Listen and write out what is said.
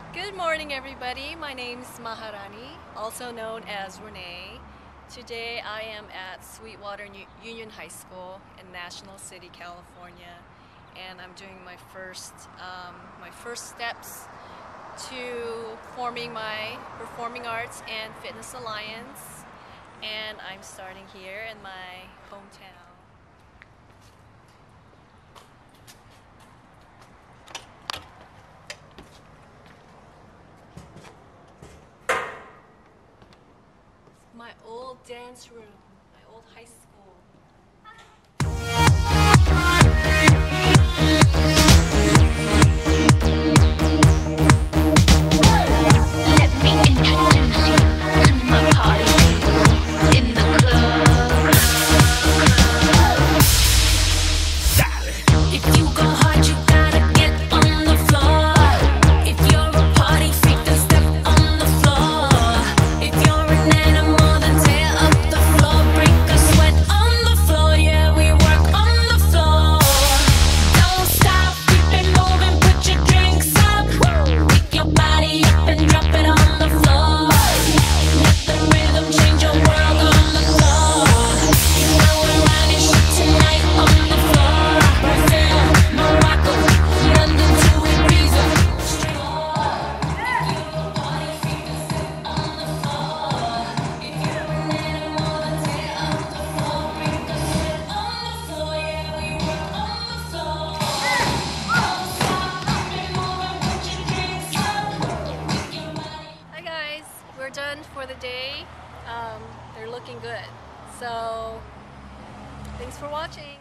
Good morning, everybody. My name is Maharanee, also known as Ranee. Today I am at Sweetwater Union High School in National City, California, and I'm doing my first steps to forming my Performing Arts and Fitness Alliance, and I'm starting here in my hometown. My old dance room, my old high school. Let me introduce you to my party in the club. If you go hard, you gotta get on the floor. If you're a party freak, then step on the floor. If you're an animal, we're done for the day. They're looking good. So, thanks for watching.